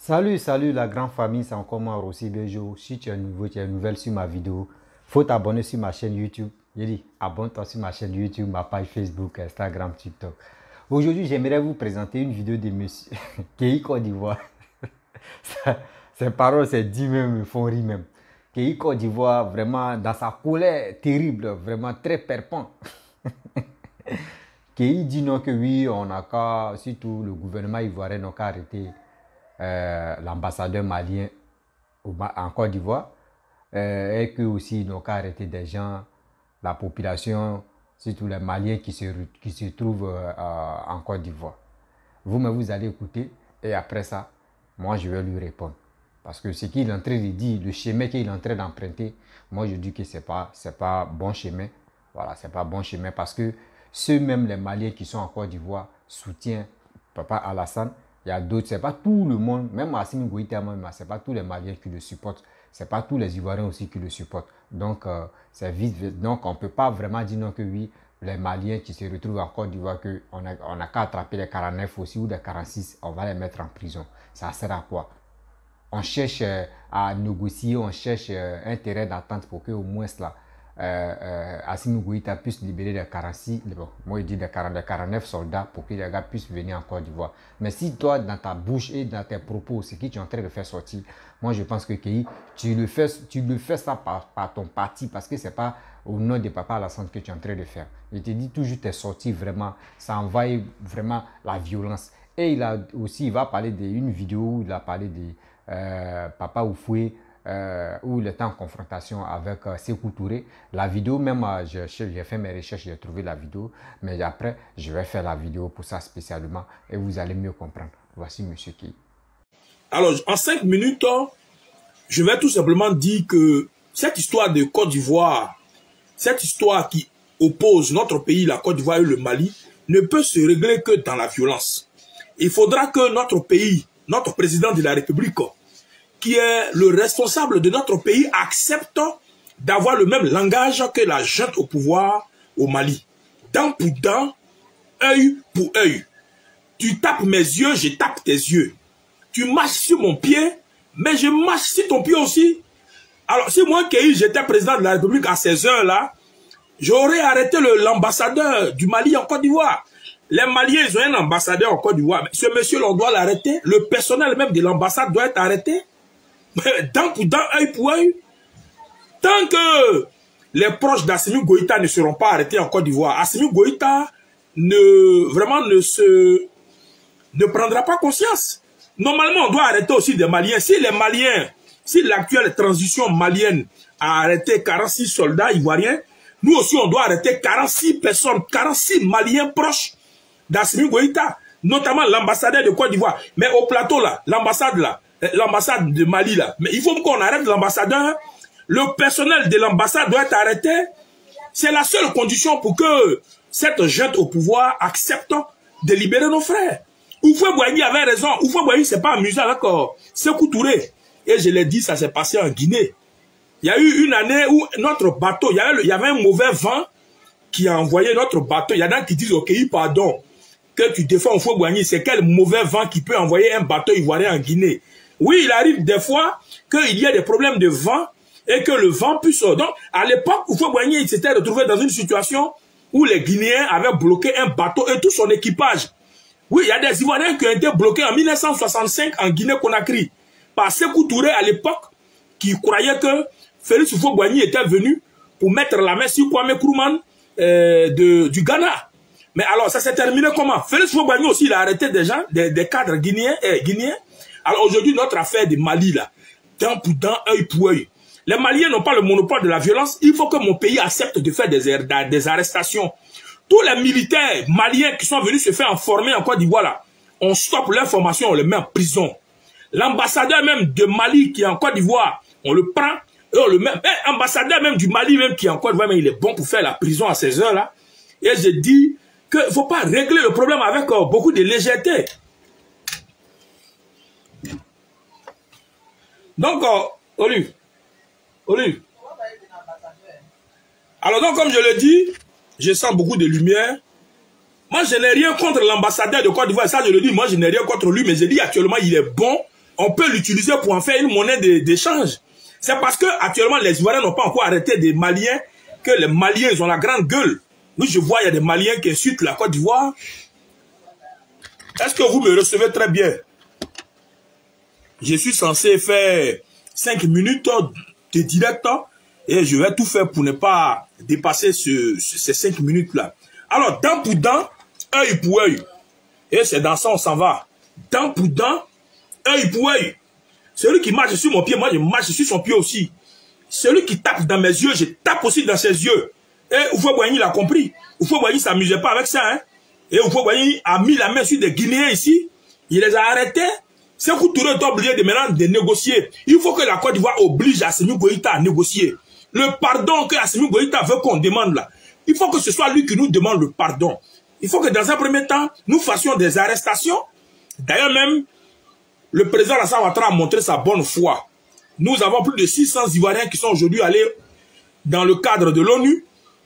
Salut la grande famille, c'est encore moi Rossi Bejo. Si tu es nouveau, tu es nouvelle sur ma vidéo, faut t'abonner sur ma chaîne YouTube. J'ai dit, abonne-toi sur ma chaîne YouTube, ma page Facebook, Instagram, TikTok. Aujourd'hui, j'aimerais vous présenter une vidéo de monsieur Kei Côte d'Ivoire. Ses paroles, c'est dit même, me font rire même. Kei Côte d'Ivoire, vraiment, dans sa colère terrible, vraiment très perpant. Kei dit non que oui, on n'a qu'à, surtout le gouvernement ivoirien n'a qu'à arrêter l'ambassadeur malien en Côte d'Ivoire et que aussi ils n'ont qu'à arrêter des gens, la population, surtout les Maliens qui se trouvent en Côte d'Ivoire. Vous-même, vous allez écouter et après ça, moi je vais lui répondre. Parce que ce qu'il est en train de dire, le chemin qu'il est en train d'emprunter, moi je dis que ce n'est pas bon chemin. Voilà, c'est pas bon chemin parce que ceux même les Maliens qui sont en Côte d'Ivoire soutiennent Papa Alassane. Il y a d'autres, ce n'est pas tout le monde, même Assimi Goïta, ce n'est pas tous les Maliens qui le supportent, ce n'est pas tous les Ivoiriens aussi qui le supportent. Donc, donc on ne peut pas vraiment dire non que oui, les Maliens qui se retrouvent en Côte d'Ivoire, qu'on n'a qu'à attraper les 49 aussi ou les 46, on va les mettre en prison. Ça sert à quoi? On cherche à négocier, on cherche un terrain d'attente pour qu'au moins là, Assimi Goïta puisse libérer les 46, bon, moi je dis les 49 soldats pour que les gars puissent venir en Côte d'Ivoire. Mais si toi, dans ta bouche et dans tes propos, ce que tu es en train de faire sortir, moi je pense que Kei, tu le fais ça par ton parti parce que ce n'est pas au nom de Papa Alassane que tu es en train de faire. Je te dis toujours tes sorties vraiment, ça envahit vraiment la violence. Et il va parler d'une vidéo où il a parlé de Papa Oufoué, où il était en confrontation avec Sékou Touré. La vidéo, même, j'ai fait mes recherches, j'ai trouvé la vidéo, mais après, je vais faire la vidéo pour ça spécialement et vous allez mieux comprendre. Voici M. Kei. Alors, en 5 minutes, je vais tout simplement dire que cette histoire de Côte d'Ivoire, cette histoire qui oppose notre pays, la Côte d'Ivoire et le Mali, ne peut se régler que dans la violence. Il faudra que notre pays, notre président de la République, qui est le responsable de notre pays, accepte d'avoir le même langage que la junte au pouvoir au Mali. Dent pour dent, œil pour œil. Tu tapes mes yeux, je tape tes yeux. Tu marches sur mon pied, mais je marche sur ton pied aussi. Alors, si moi, Kei, j'étais président de la République à ces heures-là, j'aurais arrêté l'ambassadeur du Mali en Côte d'Ivoire. Les Maliens, ils ont un ambassadeur en Côte d'Ivoire. Ce monsieur-là, on doit l'arrêter. Le personnel même de l'ambassade doit être arrêté. Dent pour dent, œil pour œil. Tant que les proches d'Assimi Goïta ne seront pas arrêtés en Côte d'Ivoire, Assimi Goïta ne prendra pas conscience. Normalement, on doit arrêter aussi des Maliens. Si l'actuelle transition malienne a arrêté 46 soldats ivoiriens, nous aussi, on doit arrêter 46 personnes, 46 Maliens proches d'Assimi Goïta, notamment l'ambassadeur de Côte d'Ivoire. Mais au plateau, là, l'ambassade de Mali, là, mais il faut qu'on arrête l'ambassadeur. Le personnel de l'ambassade doit être arrêté. C'est la seule condition pour que cette junte au pouvoir accepte de libérer nos frères. Houphouët-Boigny avait raison. Houphouët-Boigny ne s'est pas amusé avec Sékou Touré. Et je l'ai dit, ça s'est passé en Guinée. Il y a eu une année où notre bateau, il y avait un mauvais vent qui a envoyé notre bateau. Il y en a qui disent, ok, pardon, que tu défends Houphouët-Boigny, c'est quel mauvais vent qui peut envoyer un bateau ivoirien en Guinée? Oui, il arrive des fois qu'il y ait des problèmes de vent et que le vent puisse... Donc, à l'époque, Houphouët-Boigny il s'était retrouvé dans une situation où les Guinéens avaient bloqué un bateau et tout son équipage. Oui, il y a des Ivoiriens qui ont été bloqués en 1965 en Guinée-Conakry par Sékou Touré à l'époque qui croyait que Félix Houphouët-Boigny était venu pour mettre la main sur Kwame Nkrumah du Ghana. Mais alors, ça s'est terminé comment? Félix Houphouët-Boigny aussi, il a arrêté des gens, des cadres guinéens. Alors aujourd'hui, notre affaire de Mali, là, dent pour dent, œil pour œil. Les Maliens n'ont pas le monopole de la violence. Il faut que mon pays accepte de faire des arrestations. Tous les militaires maliens qui sont venus se faire former en Côte d'Ivoire, là, on stoppe leur formation, on les met en prison. L'ambassadeur même de Mali qui est en Côte d'Ivoire, on le prend et on le met. L'ambassadeur même du Mali même qui est en Côte d'Ivoire, il est bon pour faire la prison à ces heures-là. Et je dis qu'il ne faut pas régler le problème avec beaucoup de légèreté. Donc, Olive. Alors donc, comme je le dis, je sens beaucoup de lumière. Moi, je n'ai rien contre l'ambassadeur de Côte d'Ivoire. Ça, je le dis, moi, je n'ai rien contre lui, mais je dis actuellement, il est bon on peut l'utiliser pour en faire une monnaie d'échange. C'est parce que actuellement les Ivoiriens n'ont pas encore arrêté des Maliens que les Maliens ils ont la grande gueule. Nous, je vois, il y a des Maliens qui insultent la Côte d'Ivoire. Est-ce que vous me recevez très bien? Je suis censé faire 5 minutes de direct et je vais tout faire pour ne pas dépasser ces 5 minutes-là. Alors, dent pour dent, œil pour œil. Et c'est dans ça on s'en va. Dent pour dent, œil pour œil. Celui qui marche sur mon pied, moi je marche sur son pied aussi. Celui qui tape dans mes yeux, je tape aussi dans ses yeux. Et Oufoué-Boigny l'a compris. Oufoué-Boigny ne s'amusait pas avec ça. Hein? Et Oufoué-Boigny a mis la main sur des Guinéens ici. Il les a arrêtés. C'est que Touré est obligé de maintenant de négocier. Il faut que la Côte d'Ivoire oblige Assimi Goïta à négocier. Le pardon que Assimi Goïta veut qu'on demande là. Il faut que ce soit lui qui nous demande le pardon. Il faut que dans un premier temps, nous fassions des arrestations. D'ailleurs même, le président Alassane Ouattara a montré sa bonne foi. Nous avons plus de 600 Ivoiriens qui sont aujourd'hui allés dans le cadre de l'ONU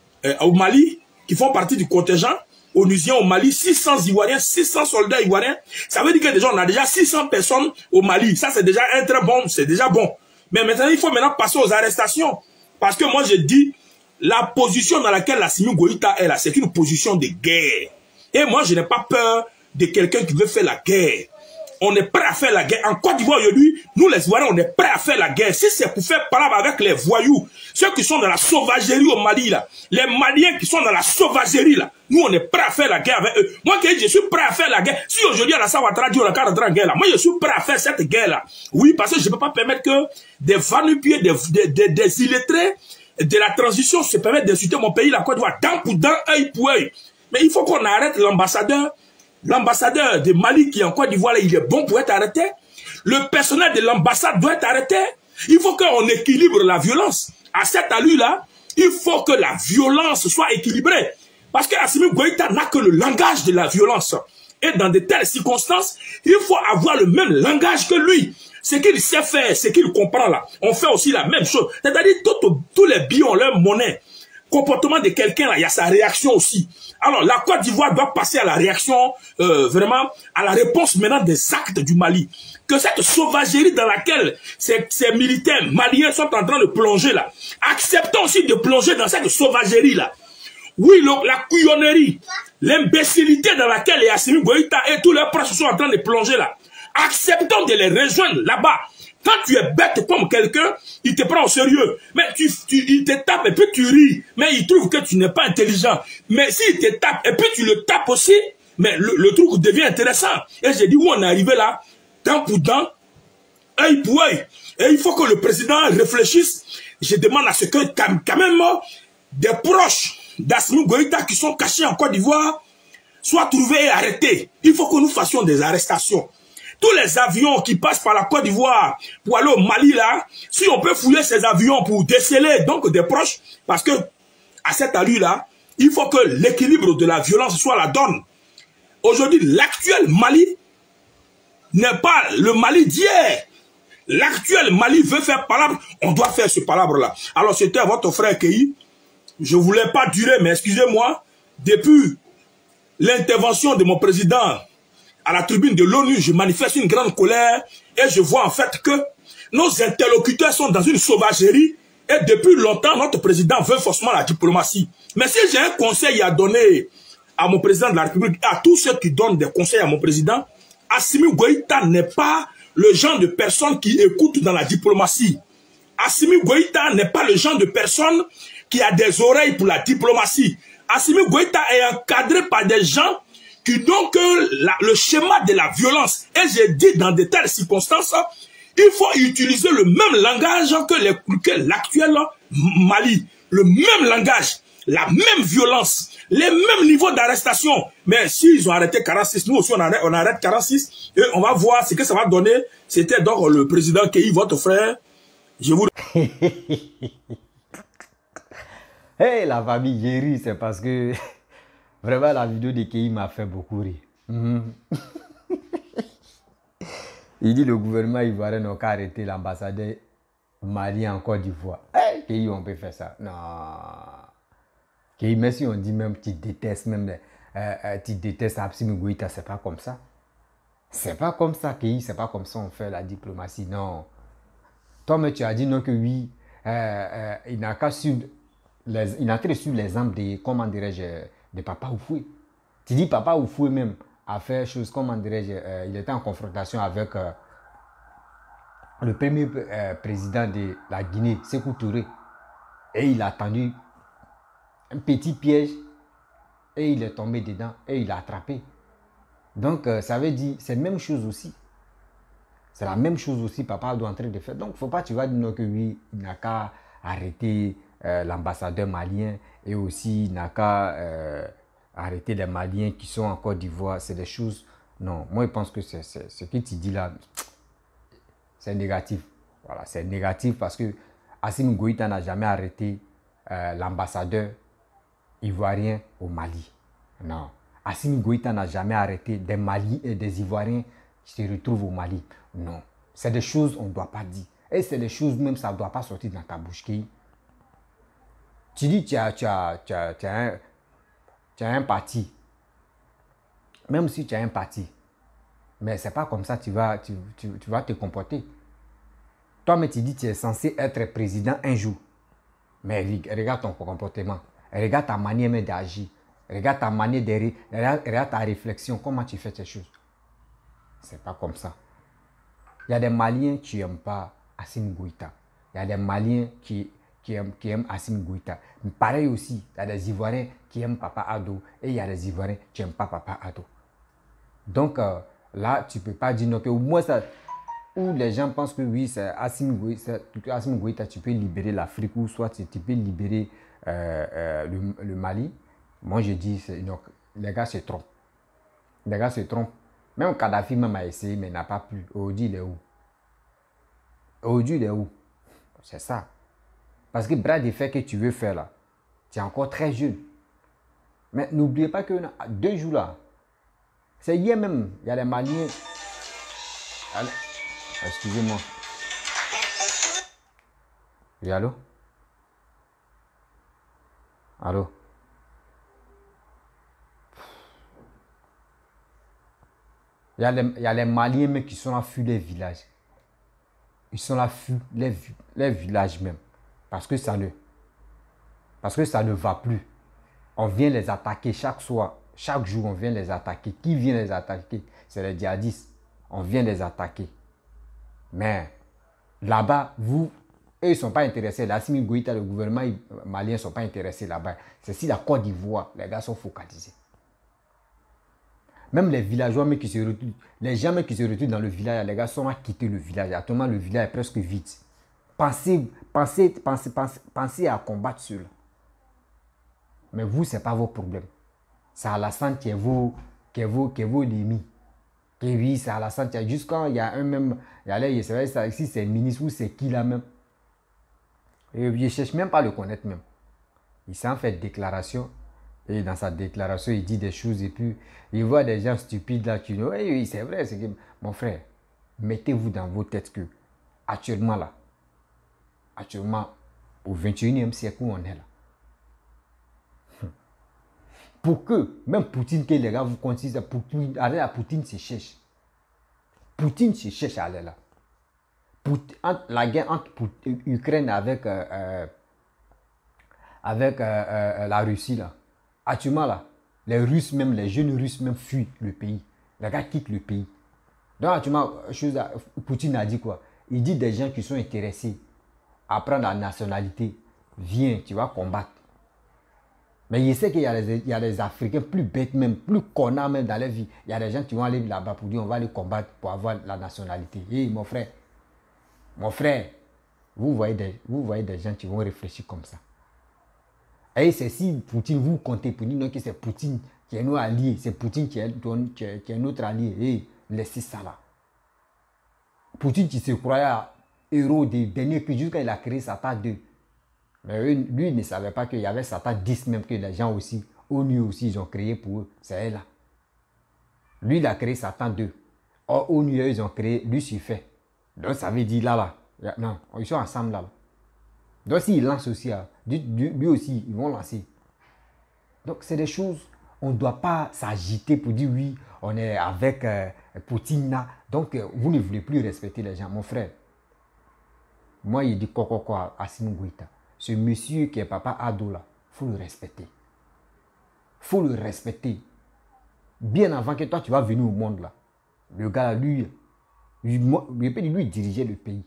au Mali, qui font partie du contingent onusien au Mali. 600 Ivoiriens, 600 soldats ivoiriens. Ça veut dire que déjà on a déjà 600 personnes au Mali. Ça c'est déjà un très bon, c'est déjà bon. Mais maintenant il faut maintenant passer aux arrestations. Parce que moi je dis, la position dans laquelle Assimi Goïta est là, c'est une position de guerre. Et moi je n'ai pas peur de quelqu'un qui veut faire la guerre. On est prêt à faire la guerre. En Côte d'Ivoire aujourd'hui, nous les Ivoiriens, on est prêt à faire la guerre. Si c'est pour faire palabre avec les voyous, ceux qui sont dans la sauvagerie au Mali, là, les Maliens qui sont dans la sauvagerie, là, nous on est prêt à faire la guerre avec eux. Moi, je suis prêt à faire la guerre. Si aujourd'hui Alassane Ouattara dit on a qu'à rentrer en guerre, là, moi je suis prêt à faire cette guerre-là. Oui, parce que je ne peux pas permettre que des vanupiers, des illettrés de la transition se permettent d'insulter mon pays, la Côte d'Ivoire, dent pour dent, œil pour œil. Mais il faut qu'on arrête l'ambassadeur. L'ambassadeur de Mali qui est en Côte d'Ivoire, il est bon pour être arrêté. Le personnel de l'ambassade doit être arrêté. Il faut qu'on équilibre la violence. À cet allure-là, il faut que la violence soit équilibrée. Parce que Assimi Goïta n'a que le langage de la violence. Et dans de telles circonstances, il faut avoir le même langage que lui. Ce qu'il sait faire, ce qu'il comprend là. On fait aussi la même chose. C'est-à-dire tous les billes ont leur monnaie. Comportement de quelqu'un là, il y a sa réaction aussi. Alors la Côte d'Ivoire doit passer à la réaction, vraiment à la réponse maintenant des actes du Mali. Que cette sauvagerie dans laquelle ces militaires maliens sont en train de plonger là, acceptons aussi de plonger dans cette sauvagerie là. Oui, la couillonnerie, l'imbécilité dans laquelle Assimi Goïta et tous leurs proches sont en train de plonger là. Acceptons de les rejoindre là-bas. Quand tu es bête comme quelqu'un, il te prend au sérieux. Mais il te tape et puis tu ris. Mais il trouve que tu n'es pas intelligent. Mais s'il te tape et puis tu le tapes aussi, mais le truc devient intéressant. Et j'ai dit où on est arrivé là, dent pour dent, œil pour œil. Et il faut que le président réfléchisse. Je demande à ce que quand même des proches d'Assimi Goïta qui sont cachés en Côte d'Ivoire soient trouvés et arrêtés. Il faut que nous fassions des arrestations. Tous les avions qui passent par la Côte d'Ivoire pour aller au Mali, là, si on peut fouiller ces avions pour déceler donc des proches, parce que à cette allure-là, il faut que l'équilibre de la violence soit la donne. Aujourd'hui, l'actuel Mali n'est pas le Mali d'hier. L'actuel Mali veut faire palabre, on doit faire ce palabre-là. Alors c'était votre frère Kei. Je ne voulais pas durer, mais excusez-moi, depuis l'intervention de mon président à la tribune de l'ONU, je manifeste une grande colère et je vois en fait que nos interlocuteurs sont dans une sauvagerie et depuis longtemps, notre président veut forcément la diplomatie. Mais si j'ai un conseil à donner à mon président de la République et à tous ceux qui donnent des conseils à mon président, Assimi Goïta n'est pas le genre de personne qui écoute dans la diplomatie. Assimi Goïta n'est pas le genre de personne qui a des oreilles pour la diplomatie. Assimi Goïta est encadré par des gens qui n'ont que le schéma de la violence. Et j'ai dit dans de telles circonstances, il faut utiliser le même langage que l'actuel Mali. Le même langage, la même violence, les mêmes niveaux d'arrestation. Mais s'ils ont arrêté 46, nous aussi on arrête 46, et on va voir ce que ça va donner. C'était donc le président Kei, votre frère. Je vous... Hey, la famille, j'ai ri, c'est parce que... Vraiment, la vidéo de Kei m'a fait beaucoup rire. Il dit le gouvernement ivoirien n'a qu'à arrêter l'ambassadeur malien en Côte d'Ivoire. Hey, Kei, on peut faire ça. Non. Kei, même si on dit même tu détestes, Assimi Goïta, c'est pas comme ça. C'est pas comme ça que c'est pas comme ça on fait la diplomatie, non. Toi, mais tu as dit non que oui, il n'a qu'à suivre il n'a qu'à suivre l'exemple de, comment dirais-je, de Papa Oufoué. Tu dis Papa Oufoué même a fait chose, comment dirais-je, il était en confrontation avec le premier président de la Guinée, Sékou Touré. Et il a tendu un petit piège et il est tombé dedans et il a attrapé. Donc, ça veut dire, c'est la même chose aussi. C'est la même chose aussi, papa doit entrer de faire. Donc, il ne faut pas, tu vas dire non que oui, il n'a qu'à arrêter l'ambassadeur malien et aussi il n'a qu'à arrêter les Maliens qui sont en Côte d'Ivoire. C'est des choses... Non, moi, je pense que ce que tu dis là, c'est négatif. Voilà, c'est négatif parce que Assimi Goïta n'a jamais arrêté l'ambassadeur ivoirien au Mali. Non. Assimi Goïta n'a jamais arrêté des Maliens et des Ivoiriens qui se retrouvent au Mali. Non. C'est des choses qu'on ne doit pas dire. Et c'est des choses même, ça ne doit pas sortir dans ta bouche. Tu dis tu as un parti. Même si tu as un parti. Mais ce n'est pas comme ça que tu vas te comporter. Toi, mais tu dis que tu es censé être président un jour. Mais regarde ton comportement. Regarde ta manière d'agir. Regarde ta manière de... Regarde ta réflexion. Comment tu fais ces choses. C'est pas comme ça. Il y a des Maliens qui n'aiment pas Assimi Goïta. Il y a des Maliens qui aiment Assimi Goïta. Pareil aussi, il y a des Ivoiriens qui aiment Papa Ado. Et il y a des Ivoiriens qui n'aiment pas Papa Ado. Donc là, tu ne peux pas dire non. Au moins, ça, où les gens pensent que oui, c'est Assimi Goïta, tu peux libérer l'Afrique ou soit tu peux libérer le Mali. Moi, je dis, donc, les gars se trompent. Les gars se trompent. Même Kadhafi même a essayé, mais n'a pas pu. Aujourd'hui, il est où? Aujourd'hui, il est où? C'est ça. Parce que bras de fer que tu veux faire là, tu es encore très jeune. Mais n'oubliez pas que 2 jours là, c'est hier même, il y a les Maliens. Allez. Excusez-moi. Oui, allô? Allô? Il y a les Maliens même qui sont là, fuir les villages. Ils sont là, fuir les villages même. Parce que ça ne va plus. On vient les attaquer chaque soir. Chaque jour, on vient les attaquer. Qui vient les attaquer? C'est les djihadistes. On vient les attaquer. Mais là-bas, eux, ils ne sont pas intéressés. Assimi Goïta, le gouvernement malien ne sont pas intéressés là-bas. C'est si la Côte d'Ivoire, les gars sont focalisés. Même les villageois mais qui se retrouvent, les gens qui se retrouvent dans le village, les gars sont à quitter le village. Actuellement, le village est presque vide. Pensez à combattre cela. Mais vous, ce n'est pas vos problèmes. C'est Alassane qui est vos ennemis. Et oui, c'est Alassane. Juste quand il y a un même, c'est vrai, ça, ici c'est ministre ou c'est qui là même. Et il ne cherche même pas à le connaître même. Il s'en fait déclaration. Et dans sa déclaration, il dit des choses et puis il voit des gens stupides là qui disent oui, c'est vrai, c'est que mon frère, mettez-vous dans vos têtes que actuellement au 21e siècle où on est là, pour que même Poutine, que les gars vous continuez, aller à Poutine se cherche. Poutine se cherche à aller là. La guerre entre Ukraine avec la Russie là. Actuellement là, les Russes même, les jeunes Russes même fuient le pays. Les gars quittent le pays. Donc actuellement, Poutine a dit quoi? Il dit des gens qui sont intéressés à prendre la nationalité, viens, tu vas combattre. Mais il sait qu'il y a des Africains plus bêtes même, plus connards même dans leur vie. Il y a des gens qui vont aller là-bas pour dire on va aller combattre pour avoir la nationalité. Et mon frère, vous voyez des gens qui vont réfléchir comme ça. Et c'est si Poutine, vous comptez pour dire que c'est Poutine qui est notre allié, c'est Poutine qui est notre allié. Et laissez ça là. Poutine qui se croyait héros des derniers pays jusqu'à il a créé Satan 2. Mais lui, il ne savait pas qu'il y avait Satan 10 même que les gens aussi, ONU aussi, ils ont créé pour eux. C'est elle là. Lui, il a créé Satan 2. Or, ONU, ils ont créé Lucifer. Donc, ça veut dire là. Non, ils sont ensemble là. Donc, s'ils lancent aussi, lui aussi, ils vont lancer. Donc, c'est des choses, On ne doit pas s'agiter pour dire oui, on est avec Poutine. Donc, vous ne voulez plus respecter les gens. Mon frère, moi, il dit Kokoko à Assimi Goïta. Ce monsieur qui est papa Ado là, il faut le respecter. Il faut le respecter. Bien avant que toi, tu vas venir au monde là. Le gars, lui dirigeait le pays.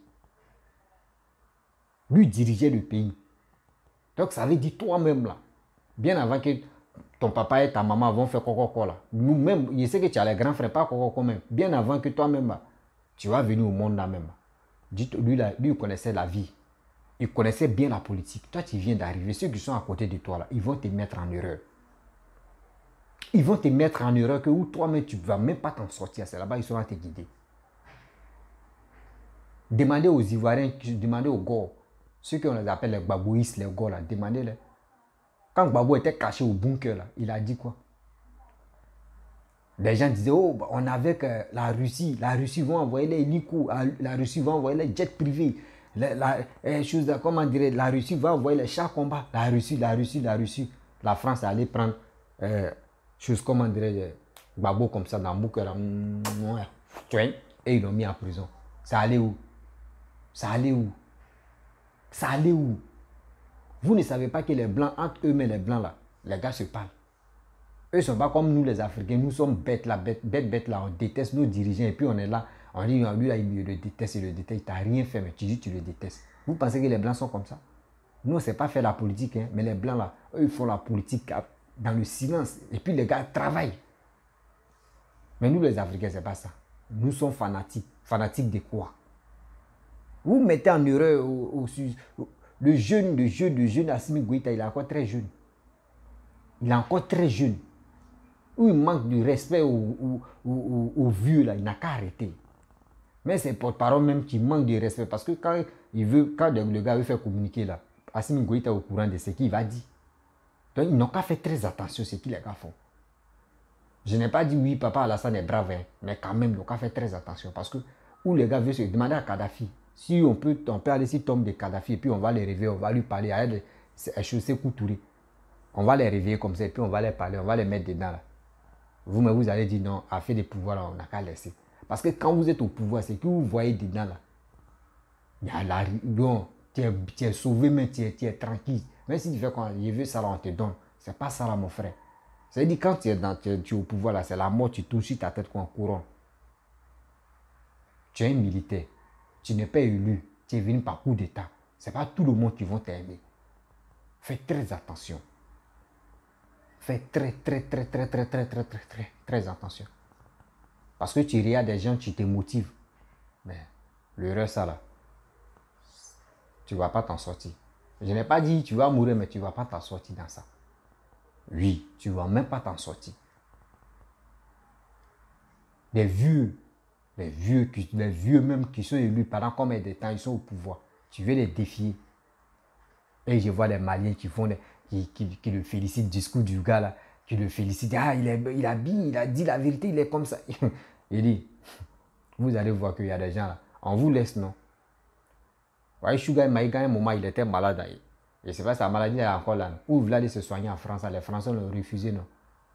Lui dirigeait le pays. Donc, ça veut dire toi-même là. Bien avant que ton papa et ta maman vont faire Kokoko là. Nous-mêmes, je sais que tu as les grands frères, pas Kokoko même. Bien avant que toi-même, là, tu vas venir au monde là même. Lui, il connaissait la vie. Il connaissait bien la politique. Toi, tu viens d'arriver. Ceux qui sont à côté de toi là, ils vont te mettre en erreur. Ils vont te mettre en erreur que toi-même, tu ne vas même pas t'en sortir. C'est là-bas, ils seront à te guider. Demandez aux Ivoiriens, demandez aux Gors, ceux qu'on les appelle les Gbagboïstes, les Gors là, demandez-les. Quand Gbagbo était caché au bunker là, il a dit quoi? Les gens disaient, oh, on est avec la Russie va envoyer les hélicos, la Russie va envoyer les jets privés, comment dirais, la Russie va envoyer les chars combat, la Russie. La France est allée prendre, comment dirais, Gbagbo comme ça dans le bunker là, et ils l'ont mis en prison. Ça allait où? Vous ne savez pas que les Blancs, entre eux-mêmes les Blancs là, les gars se parlent. Eux ne sont pas comme nous les Africains, nous sommes bêtes là, bêtes là, on déteste nos dirigeants et puis on est là, on dit lui là il le déteste, il t'a rien fait mais tu dis tu le détestes. Vous pensez que les Blancs sont comme ça? Nous on ne sait pas faire la politique, hein, mais les Blancs là, eux ils font la politique dans le silence et puis les gars travaillent. Mais nous les Africains c'est pas ça. Nous sommes fanatiques. Fanatiques de quoi? Vous mettez en erreur le jeune Assimi Goïta, il est encore très jeune. Où il manque de respect aux vieux, là, il n'a qu'à arrêter. Mais c'est porte-parole même qui manque de respect. Parce que quand le gars veut faire communiquer, là, Assimi Goïta est au courant de ce qu'il va dire. Donc ils n'ont qu'à faire très attention à ce que les gars font. Je n'ai pas dit oui, papa Alassane est brave, hein, mais quand même, ils n'ont qu'à faire très attention. Parce que où les gars veulent se demander à Kadhafi, si on peut aller sur tombe de Kadhafi, et puis on va les réveiller, on va lui parler à elle, c'est chaussé couturé. On va les réveiller comme ça, et puis on va les parler, on va les mettre dedans là. Vous allez dire non, affaire de pouvoir là, on n'a qu'à laisser. Parce que quand vous êtes au pouvoir, c'est que vous voyez dedans là. Il y a la bon, tu es sauvé, mais tu es tranquille. Même si tu fais quand il veut ça là, on te donne. C'est pas ça là, mon frère. C'est-à-dire quand tu es au pouvoir là, c'est la mort, tu touches ta tête comme un couronne. Tu es un militaire. Tu n'es pas élu. Tu es venu par coup d'état. Ce n'est pas tout le monde qui va t'aimer. Fais très attention. Fais très attention. Parce que tu regardes des gens, tu te motives. Mais le reste, ça là, tu ne vas pas t'en sortir. Je n'ai pas dit tu vas mourir, mais tu ne vas pas t'en sortir dans ça. Oui, tu ne vas même pas t'en sortir. Les vieux même qui sont élus pendant combien de temps ils sont au pouvoir, tu veux les défier. Et je vois les Maliens qui le félicitent, discours du gars là, qui le félicitent. Ah, il a dit la vérité, il est comme ça. Il dit, vous allez voir qu'il y a des gens là, on vous laisse non. Ouais, Sugar Maïga, à un moment, il était malade. Et c'est pas sa maladie, elle est encore là. Où il voulait aller se soigner en France, les Français l'ont refusé, non.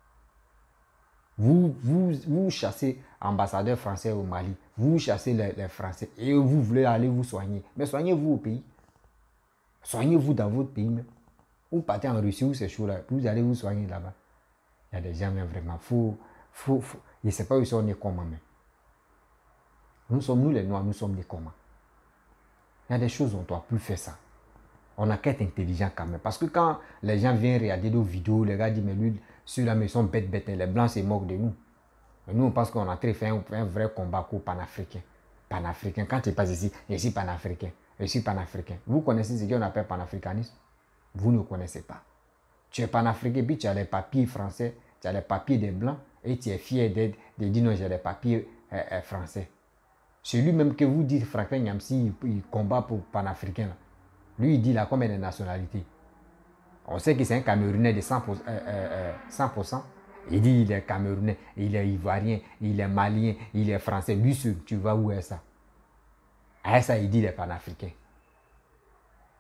Vous chassez ambassadeur français au Mali, vous chassez les Français et vous voulez aller vous soigner. Mais soignez-vous au pays. Soignez-vous dans votre pays même. Vous partez en Russie où c'est chaud là, vous allez vous soigner là-bas. Il y a des gens même vraiment, je ne sais pas où ils sont nés comment même. Nous les Noirs, nous sommes nés comment. Il y a des choses où on ne doit plus faire ça. On a qu'à être intelligent quand même. Parce que quand les gens viennent regarder nos vidéos, les gars disent, mais lui, ceux-là, ils sont bêtes. Les Blancs se moquent de nous. Mais nous, on pense qu'on a très fait un vrai combat pour panafricain. Panafricain. Quand tu passes ici, je suis panafricain. Je suis panafricain. Vous connaissez ce qu'on appelle panafricanisme? Vous ne connaissez pas. Tu es panafricain, puis tu as les papiers français, tu as les papiers des Blancs, et tu es fier de dire non, j'ai les papiers français. Celui même que vous dites, Franklin Nyamsi, il combat pour panafricain. Là. Lui, il dit là combien de nationalités. On sait que c'est un Camerounais de 100%. Il dit il est Camerounais, il est Ivoirien, il est Malien, il est Français. Lui, tu vas où est ça? À ça, il dit il est panafricain.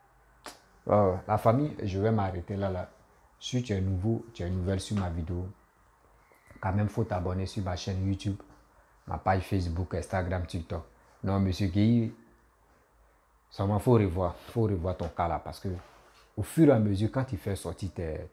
La famille, je vais m'arrêter là. Si tu es nouveau, tu es nouvelle sur ma vidéo, Quand même, il faut t'abonner sur ma chaîne YouTube, ma page Facebook, Instagram, TikTok. Non, monsieur Guy, seulement, il faut revoir ton cas là. Parce que au fur et à mesure, quand tu fais sortir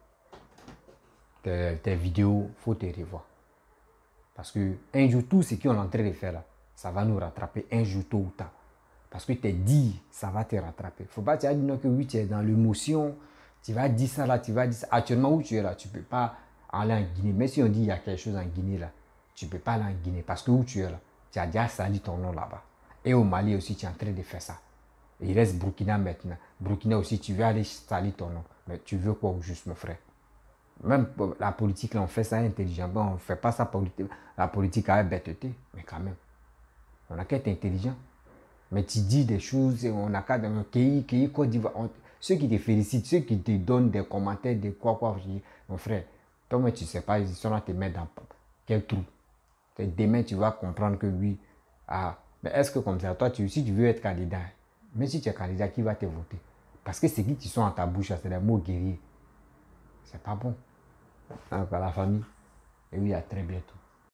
tes vidéos, il faut te revoir. Parce que un jour, tout ce qu'on est en train de faire là, ça va nous rattraper un jour tôt ou tard. Parce que tu dit, ça va te rattraper. Il ne faut pas te dire que oui, tu es dans l'émotion, tu vas dire ça là, tu vas dire ça. Actuellement, où tu es là, tu ne peux pas aller en Guinée. Mais si on dit qu'il y a quelque chose en Guinée là, tu ne peux pas aller en Guinée. Parce que où tu es là, tu as déjà sali ton nom là-bas. Et au Mali aussi, tu es en train de faire ça. Il reste Burkina maintenant. Burkina aussi, tu veux aller salir ton nom. Mais tu veux quoi juste, mon frère? Même la politique, là, on fait ça intelligent. Bon, on ne fait pas ça la politique avec bêteté. Mais quand même, on a qu'à être intelligent. Mais tu dis des choses, on a qu'à dans pays Côte d'Ivoire. Ceux qui te félicitent, ceux qui te donnent des commentaires, de quoi, mon frère, toi, tu ne sais pas, ils sont là te mettre dans quel trou. Demain, tu vas comprendre que oui. Ah, mais est-ce que comme ça, toi, si tu veux être candidat, même si tu es candidat, qui va te voter? Parce que c'est qui sont en ta bouche, c'est des mots guerriers. C'est pas bon. Donc, à la famille, et oui, à très bientôt.